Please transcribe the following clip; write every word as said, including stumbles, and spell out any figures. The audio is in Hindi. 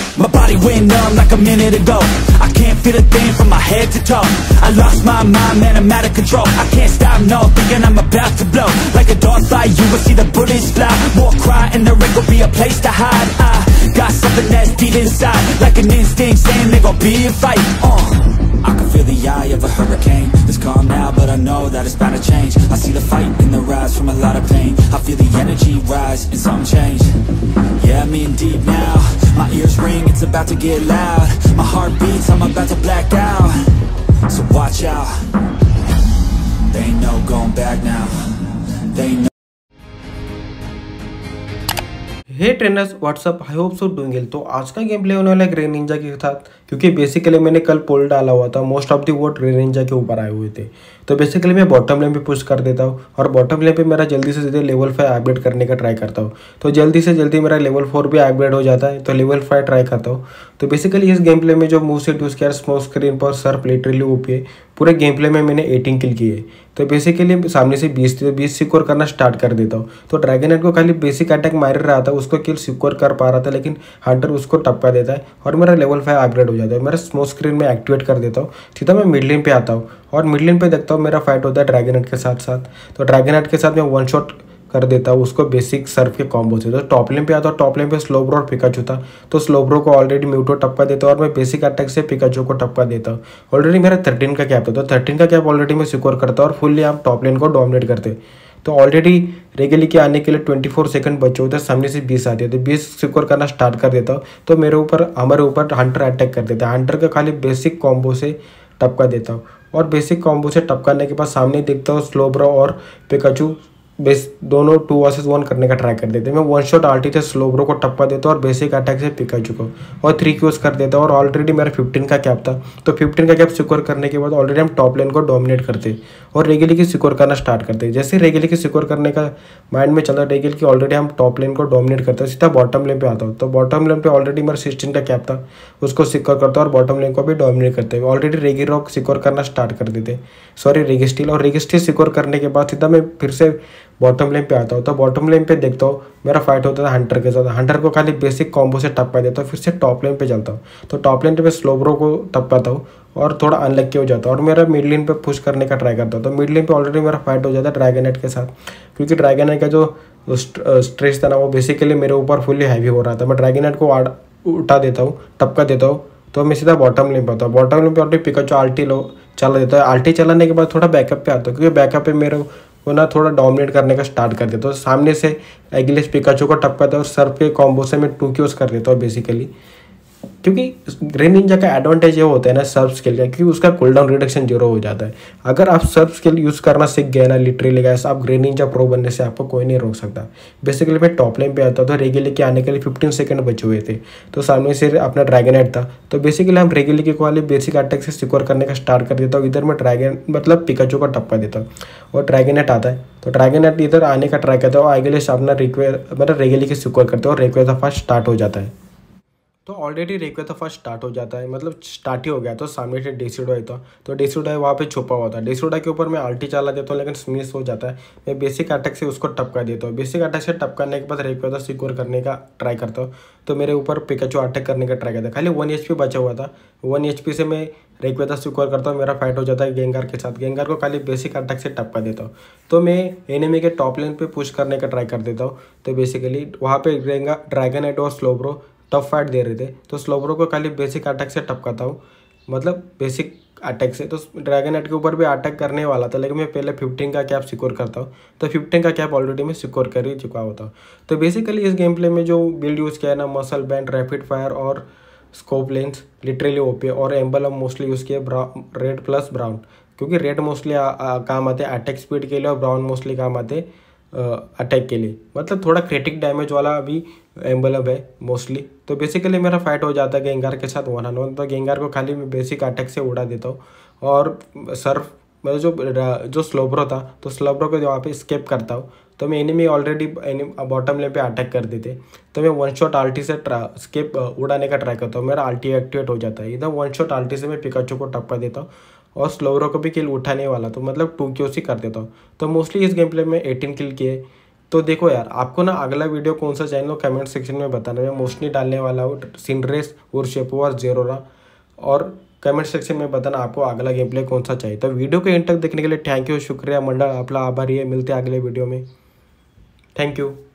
My body went numb like a minute ago. I can't feel a thing from my head to toe. I lost my mind, man, I'm out of control. I can't stop, no, thinking I'm about to blow. Like a dog fly, you will see the bullets fly. More cry and there ain't gon' be a place to hide. I got something that's deep inside, like an instinct saying there gon' be a fight. uh. I can feel the eye of a hurricane. It's calm now, but I know that it's bound to change. I see the fight in the rise from a lot of pain. I feel the energy rise and something change. Yeah, I'm in deep now. My ears ring, it's about to get loud. My heart beats, I'm about to black out. So watch out. They ain't no going back now. They ain't no. Hey trainers what's up, I hope so doing well. तो आज का गेम प्ले होने वाला है ग्रे निंजा के साथ, क्योंकि बेसिकली मैंने कल पोल डाला हुआ था, most of the vote grey ninja के ऊपर आए हुए थे। तो बेसिकली मैं बॉटम लेन पे पुश कर देता हूँ और बॉटम लेन पे मेरा जल्दी से जल्दी लेवल फाइव अपग्रेड करने का ट्राई करता हूँ। तो जल्दी से जल्दी मेरा लेवल फोर भी अपग्रेड हो जाता है, तो लेवल फाइव ट्राई करता हूँ। तो बेसिकली इस गेम प्ले में जो मूव सेट यूज़ किया स्मॉल स्क्रीन पर सर्फ लिटरली ओपी है। पूरे गेम प्ले में मैंने एटीन किल किए। तो बेसिकली सामने से बीस थी, बीस सिक्योर करना स्टार्ट कर देता हूँ। तो ड्रैगन हेड को खाली बेसिक अटैक मार रहा था, उसको किल सिक्योर कर पा रहा था, लेकिन हंटर उसको टपका देता है और मेरा लेवल फाइव अपग्रेड हो जाता है। मेरा स्मॉल स्क्रीन में एक्टिवेट कर देता हूँ, सीधा मैं मिड लेन पे आता हूँ और मिड लेन पे देखता हूँ मेरा फाइट होता है ड्रैगन हेड के साथ साथ। तो ड्रैगन हेड के साथ मैं वन शॉट कर देता हूँ उसको बेसिक सर्फ के कॉम्बो से। तो टॉप लेन पे आता हूँ, टॉप लेन पे स्लोब्रो और पिकाचू था, तो स्लोब्रो को ऑलरेडी म्यूटो टपका देता हूँ और मैं बेसिक अटैक से पिकाचू को टपका देता हूँ। ऑलरेडी मेरा थर्टीन का कैप था, तो थर्टीन का कैप ऑलरेडी मैं सिक्योर करता हूँ और फुल्ली आप टॉप लेन को डोमिनेट करते। तो ऑलरेडी रेगेली के आने के लिए ट्वेंटी फोर सेकंड बचे होते, सामने से बीस आते हैं, तो बीस सिक्योर करना स्टार्ट कर देता हूँ। तो मेरे ऊपर हमारे ऊपर हंटर अटैक कर देता है, हंटर का खाली बेसिक कॉम्बो से टपका देता हूँ और बेसिक कॉम्बो से टपकाने के बाद सामने देखता हूँ स्लोब्रो और पिकाचू बेस दोनों टू वर्सेस वन करने का ट्राई कर देते हैं। मैं वन शॉट आल्टी से स्लोब्रो को टपका देता हूँ और बेसिक अटैक से पिकाचू को और थ्री क्यूज कर देता हूँ। और ऑलरेडी मेरा फिफ्टीन का कैप था, तो फिफ्टीन का कैप सिक्योर करने के बाद ऑलरेडी हम टॉप लेन को डोमिनेट करते और रेगेली की सिक्योर करना स्टार्ट करते। जैसे रेगेली की सिक्योर करने का माइंड में चला रेगेल की ऑलरेडी हम टॉप लेन को डोमिनेट करते हैं, सीधा बॉटम लेन पे आता हूँ। तो बॉटम लेन पे ऑलरेडी मेरा सिक्सटीन का कैप था, उसको सिक्योर करता और बॉटम लेन को भी डोमिनेट करते हैं। ऑलरेडी रेगी रॉक सिक्योर करना स्टार्ट कर देते, सॉरी रेगी स्टील, और रेगी स्टील सिक्योर करने के बाद सीधा मैं फिर से बॉटम लेन पे आता हूँ। तो बॉटम लेन पे देखता हूँ मेरा फाइट होता था हंटर के साथ, हंटर को खाली बेसिक कॉम्बो से टपका देता हूँ, फिर से टॉप लेन पे चलता हूँ। तो टॉप लेन पे मैं स्लोब्रो को टपकाता हूँ और थोड़ा अनलक्की हो जाता है और मेरा मिड लेन पे पुश करने का ट्राई करता हूँ। तो मिड लेन पे ऑलरेडी मेरा फाइट हो जाता है ड्रैगन हेड के साथ, क्योंकि ड्रैगन हेड का जो स्ट्रेस था ना वो बेसिकली मेरे ऊपर फुल्ली हैवी हो रहा था। मैं ड्रैगन हेड को उठा देता हूँ, टपका देता हूँ, तो मैं सीधा बॉटम लेन पे आता हूँ। बॉटम लेन पे ऑलरेडी पिकाचू आल्टी लो चला देता है, आल्टी चलाने के बाद थोड़ा बैकअप पे आता हूँ, क्योंकि बैकअप पे मेरे वो ना थोड़ा डोमिनेट करने का स्टार्ट कर देता हूँ। सामने से एगिलेस पिकाचू को टपकाता है और सर्फ के कॉम्बो से मैं टू क्यूज कर देता हूँ बेसिकली, क्योंकि ग्रे निंजा का एडवांटेज ये होता है ना सर्फ स्किल का, क्योंकि उसका कूलडाउन रिडक्शन जीरो हो जाता है। अगर आप सर्फ स्किल यूज़ करना सीख गए ना लिटरली गाइस, आप ग्रे निंजा प्रो बनने से आपको कोई नहीं रोक सकता। बेसिकली मैं टॉप लाइन पे आता था, रेगेली के आने के लिए फिफ्टीन सेकंड बचे हुए थे, तो सामने से अपना ड्रैगन हेड था। तो बेसिकली हम रेगेली के वाले बेसिक अटैक से सिक्योर करने का स्टार्ट कर देता हूँ। इधर मैं ड्रैगन मतलब पिकाचू का टपका देता हूँ और ड्रैगन हेड आता है, तो ड्रैगन हेड इधर आने का ट्राई करता हूँ, आगे अपना रिक्वेयर मतलब रेगेली के सिक्योर करते हैं और रिक्वेयर फर्स्ट स्टार्ट हो जाता है। तो ऑलरेडी रेक्वे तो फर्स्ट स्टार्ट हो जाता है, मतलब स्टार्ट ही हो गया। तो सामने से डेसिडो था, तो डेसिडो वहाँ पे छुपा हुआ था। डेसिडो के ऊपर मैं आल्टी चला देता हूँ, लेकिन मिस हो जाता है। मैं बेसिक अटैक से उसको टपका देता हूँ। बेसिक अटैक से टपकाने के बाद रेक्वे तो सिक्योर करने का ट्राई करता हूँ, तो मेरे ऊपर पिकाचू अटैक करने का ट्राई करता है। खाली वन एच पी बचा हुआ था, वन एच पी से मैं रेक्वेदा सिक्योर करता हूँ, मेरा फाइट हो जाता है गेंगार के साथ। गेंगार को खाली बेसिक अटैक से टपका देता हूँ, तो मैं एनिमी के टॉप लेन पे पुश करने का ट्राई कर देता हूँ। तो बेसिकली वहाँ पे ड्रैगन हेड और स्लोब्रो टफ फाइट दे रहे थे, तो स्लोब्रो को खाली बेसिक अटैक से टपकाता हूँ, मतलब बेसिक अटैक से। तो ड्रैगन हेड के ऊपर भी अटैक करने वाला था, लेकिन मैं पहले फिफ्टीन का कैप सिक्योर करता हूँ। तो फिफ्टीन का कैप ऑलरेडी मैं सिक्योर कर ही चुका होता हूँ। तो बेसिकली इस गेम प्ले में जो बिल्ड यूज़ किया है ना, मसल बैंड, रैपिड फायर और स्कोप लेंस लिटरली ओपी, और एम्बलम मोस्टली यूज़ किया रेड प्लस ब्राउन, क्योंकि रेड मोस्टली काम आते हैं अटैक स्पीड के लिए और ब्राउन मोस्टली काम आते अटैक के लिए, मतलब थोड़ा क्रिटिक डैमेज वाला अभी एम्बलम है मोस्टली। तो बेसिकली मेरा फाइट हो जाता है गेंगार के साथ वन ऑन वन। तो गेंगार को खाली मैं बेसिक अटैक से उड़ा देता हूँ और सर्फ मतलब जो जो स्लोब्रो था, तो स्लोब्रो को वहाँ पे स्केप करता हूँ। तो मैं एनिमी ऑलरेडी बॉटम लेन पे अटैक कर देते, तो मैं वन शॉट आल्टी से स्केप उड़ाने का ट्राई करता हूँ, मेरा आल्टी एक्टिवेट हो जाता है। इधर वन शॉट आल्टी से मैं पिकाचू को टपका देता हूँ और स्लोब्रो को भी किल उठाने वाला, तो मतलब टू क्यूज ही कर देता हूँ। तो मोस्टली इस गेम प्ले में एटीन किल किए तो देखो यार, आपको ना अगला वीडियो कौन सा चाहिए कमेंट सेक्शन में बताना। मैं मोस्टली डालने वाला हूँ सिंड्रेस और शेपोवास जेरोरा, और कमेंट सेक्शन में बताना आपको अगला गेम प्ले कौन सा चाहिए। तो वीडियो को एंड तक देखने के लिए थैंक यू, शुक्रिया मंडल, आपला आभारी है। मिलते हैं अगले वीडियो में। Thank you.